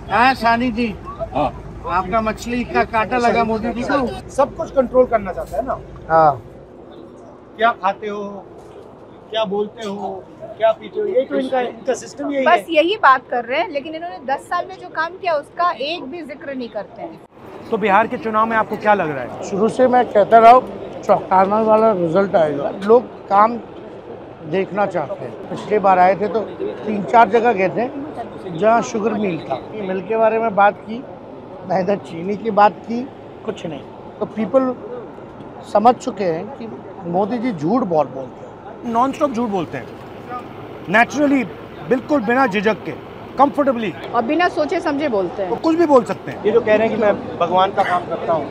हाँ सानी जी, हाँ आपका मछली का कांटा लगा मोदी जी को। सब कुछ कंट्रोल करना चाहता है ना। हाँ, क्या खाते हो, क्या बोलते हो, क्या पीते हो, यही तो इनका सिस्टम यही है। बस यही बात कर रहे हैं, लेकिन इन्होंने 10 साल में जो काम किया उसका एक भी जिक्र नहीं करते हैं। तो बिहार के चुनाव में आपको क्या लग रहा है? शुरू से मैं कहता रहा हूँ चौंकाने वाला रिजल्ट आएगा। लोग काम देखना चाहते हैं। पिछली बार आए थे तो 3-4 जगह गए थे जहाँ शुगर मिल था। मिल के बारे में बात की, ना इधर चीनी की बात की, कुछ नहीं। तो पीपल समझ चुके हैं कि मोदी जी झूठ बहुत बोलते हैं। नॉन स्टॉप झूठ बोलते हैं, नेचुरली, बिल्कुल बिना झिझक के, कंफर्टेबली, और बिना सोचे समझे बोलते तो हैं। कुछ भी बोल सकते हैं। ये जो कह रहे हैं कि मैं भगवान का काम करता हूँ,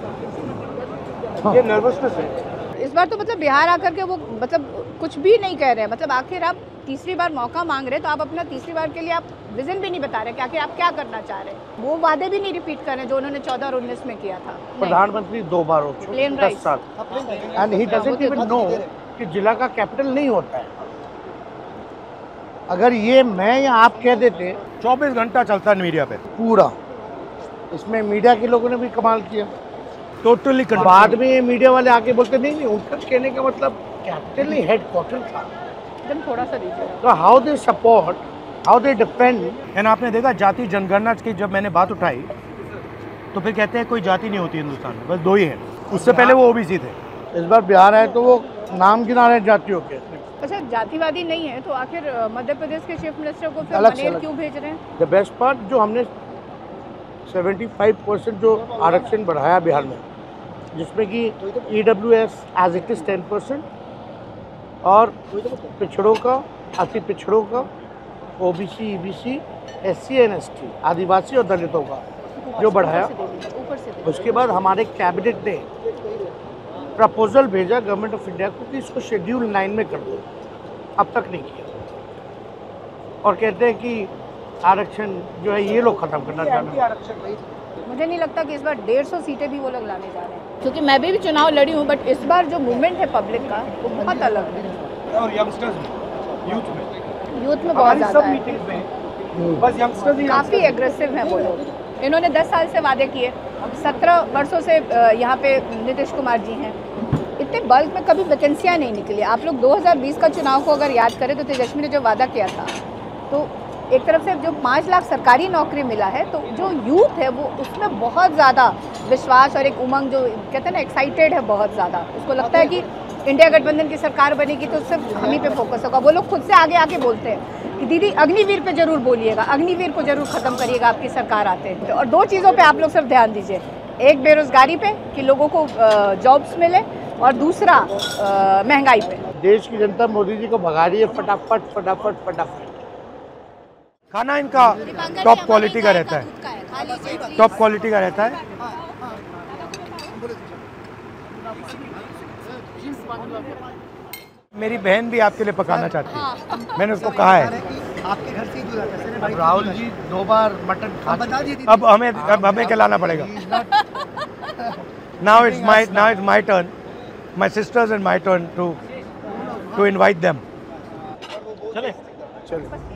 ये नर्वसनेस है। इस बार तो मतलब बिहार आकर के वो मतलब कुछ भी नहीं कह रहे हैं। मतलब आखिर आप तीसरी बार मौका मांग रहे हैं, तो आप अपना तीसरी बार के लिए आप विजन भी नहीं बता रहे कि आखिर आप क्या करना चाह रहे हैं। वो वादे भी नहीं रिपीट कर रहे जो उन्होंने 14 और 19 में किया था। प्रधानमंत्री 2 बार हो चुके, Plain 10 rice। साल, and he doesn't even know कि जिला का कैपिटल नहीं होता है। अगर ये मैं या आप कह देते 24 घंटा चलता है मीडिया पे, पूरा, इसमें मीडिया के लोगों ने भी कमाल किया। टोटली बाद में ये मीडिया वाले आके बोलते नहीं, उनका कहने का मतलब कैपिटल नहीं, हेडक्वार्टर था। एकदम थोड़ा सा दीजिए। तो how they support, how they defend. And आपने देखा जाति जनगणना की जब मैंने बात उठाई तो फिर कहते हैं कोई जाति नहीं होती हिंदुस्तान में, बस 2 ही हैं। उससे पहले वो ओबीसी थे। इस बार बिहार आए तो वो नाम गिना रहे जातियों के। अच्छा, जातिवादी नहीं है तो आखिर मध्य प्रदेश के चीफ मिनिस्टर को फिर अलग से मनेर अलग। क्यों भेज रहे हैं? द बेस्ट पार्ट, जो हमने 75% जो आरक्षण बढ़ाया बिहार में, जिसमें कि EWS एज इट इज 10% और पिछड़ों का, अति पिछड़ों का, OBC, EBC, SC and ST, आदिवासी और दलितों का जो बढ़ाया। ऊपर से दे। उसके बाद हमारे कैबिनेट ने प्रपोजल भेजा गवर्नमेंट ऑफ इंडिया को कि इसको शेड्यूल 9 में कर दो। अब तक नहीं किया, और कहते हैं कि आरक्षण जो है ये लोग खत्म करना चाहते हैं। मुझे नहीं लगता कि इस बार 150 सीटें भी वो लोग लाने जा रहे हैं, क्योंकि मैं भी चुनाव लड़ी हूँ, बट इस बार जो मूवमेंट है पब्लिक का वो बहुत अलग है। और यंगस्टर्स में, यूथ में बहुत ज़्यादा है, बस यंगस्टर्स ही काफ़ी एग्रेसिव हैं वो लोग। इन्होंने 10 साल से वादे किए, 17 वर्षों से यहाँ पे नीतीश कुमार जी हैं। इतने बल्क में कभी वैकेंसियाँ नहीं निकली। आप लोग 2020 का चुनाव को अगर याद करें तो तेजस्वी ने जो वादा किया था, तो एक तरफ से जो 5 लाख सरकारी नौकरी मिला है, तो जो यूथ है वो उसमें बहुत ज़्यादा विश्वास और एक उमंग, जो कहते हैं ना, एक्साइटेड है बहुत ज़्यादा। उसको लगता है कि इंडिया गठबंधन की सरकार बनेगी तो सिर्फ हम ही पे फोकस होगा। वो लोग खुद से आगे आके बोलते हैं कि दीदी अग्निवीर पे जरूर बोलिएगा, अग्निवीर को जरूर खत्म करिएगा आपकी सरकार आते हैं। और 2 चीज़ों पे आप लोग सिर्फ ध्यान दीजिए, एक बेरोजगारी पे कि लोगों को जॉब्स मिले, और दूसरा महंगाई पे। देश की जनता मोदी जी को भगा रही है फटाफट फटाफट फटाफट। खाना इनका टॉप क्वालिटी का रहता है, टॉप क्वालिटी का रहता है। मेरी बहन भी आपके लिए पकाना चाहती है, मैंने उसको कहा है। आपके घर से ही दूध आता है। राहुल जी 2 बार मटन खा चुके। अब हमें खिलाना पड़ेगा। Now it's my turn, my sisters and my turn to invite them. चले।